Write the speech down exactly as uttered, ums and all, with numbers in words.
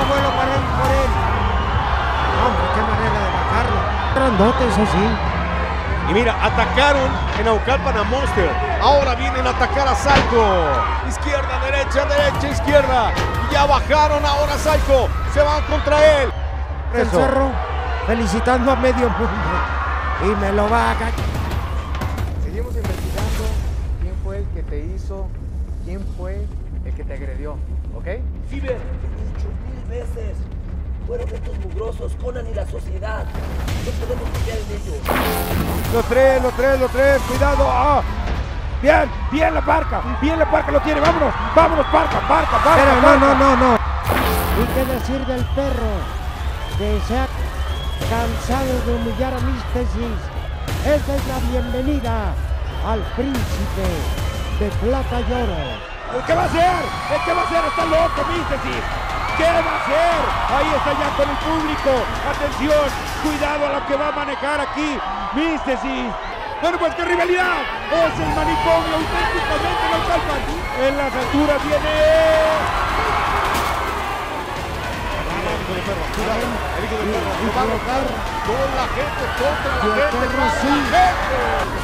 vuelo para él, por él. Hombre, qué manera de bajarlo. Grandote, eso sí. Y mira, atacaron en Naucalpan a Monster. Ahora vienen a atacar a Psycho. Izquierda, derecha, derecha, izquierda. Y ya bajaron ahora Psycho. Se van contra él. El Cerro felicitando a medio mundo. Y me lo baja. Seguimos investigando quién fue el que te hizo, quién fue el que te agredió, ¿ok? Ciber, te he dicho mil veces. Fueron estos mugrosos, Conan y la sociedad. No podemos confiar en ellos. Los tres, los tres, los tres, cuidado. ¡Ah! Bien, bien la Parca, bien la Parca lo tiene, vámonos, vámonos, Parca, Parca, Parca. Pero no, no, no, no. ¿Y qué decir del perro? Que se ha cansado de humillar a Místesis. Esta es la bienvenida al príncipe de plata y oro. ¿Qué va a hacer? ¿Qué va a hacer? Está loco, Místesis. ¿Qué va a hacer? Ahí está ya con el público. Atención, cuidado a lo que va a manejar aquí Místesis. Bueno, pues qué rivalidad. Es el manicomio auténticamente lo salvan. En las alturas viene. Con la gente, contra la gente, para la gente.